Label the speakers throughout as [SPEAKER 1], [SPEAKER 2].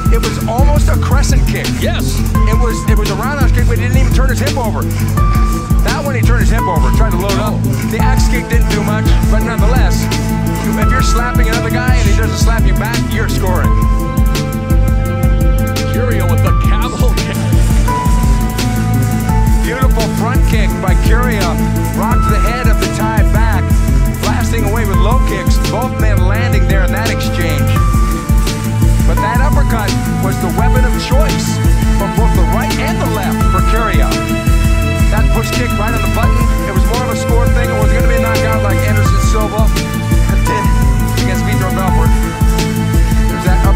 [SPEAKER 1] It was almost a crescent kick.
[SPEAKER 2] Yes.
[SPEAKER 1] It was a roundhouse kick, but he didn't even turn his hip over. That one he turned his hip over, tried to load up. The axe kick didn't do much, but nonetheless, if you're slapping another guy and he doesn't slap you back, you're scoring.
[SPEAKER 2] Curio with the camel kick.
[SPEAKER 1] Beautiful front kick by Curio. Rocked the head of the Thai back, blasting away with low kicks. Both men landing there in that exchange. But that uppercut was the weapon of choice from both the right and the left for Curio. That push kick right on the button, it was more of a score thing. It wasn't going to be a knockout like Anderson Silva did against Vitor Belfort. There's that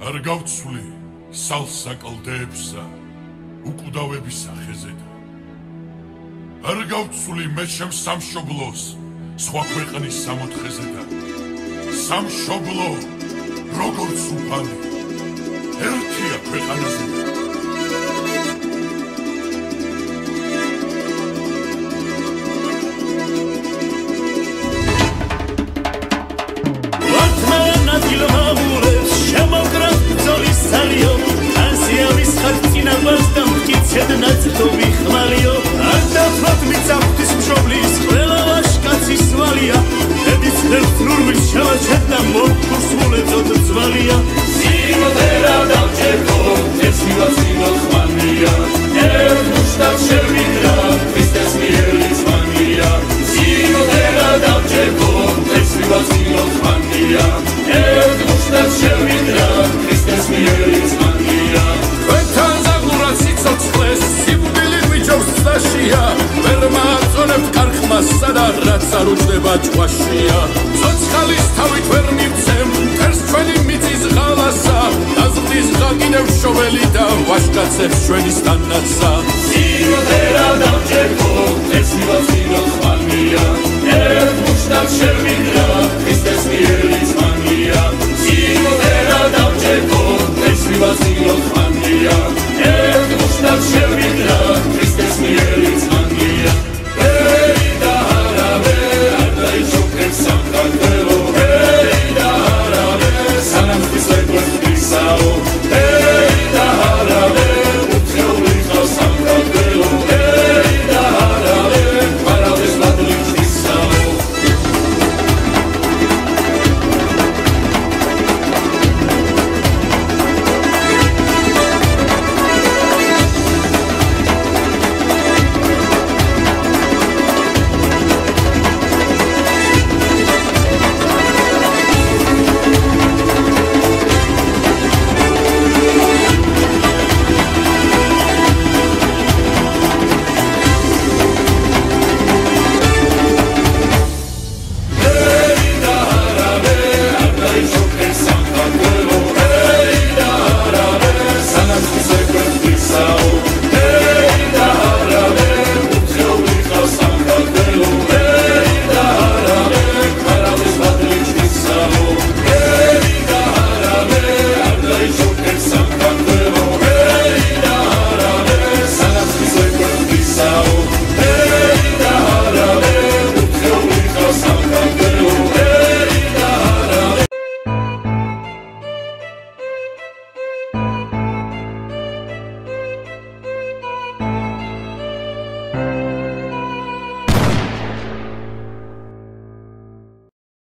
[SPEAKER 3] არ გავცვლი სალსა კლდეებსა უკვდავების სახეზე და არ გავცვლი მე ჩემ სამშობლოს სხვა ქვეყნის სამოთხეზე და სამშობლო როგორც უფალი ერთია ქვეყანაზე ჭვაშია ცოცხალის თავით ვერ მივცემ მტერს ჩვენი მიწის ღალასა დაზრდის ღაგინევ შოველი და ვაშკაცებს ჩვენი სტანაცა სიმღერა დავჭერბო ეს მივაცინო ხმანია ერთ მუშტად შევიდრა ქრისტეს მიერის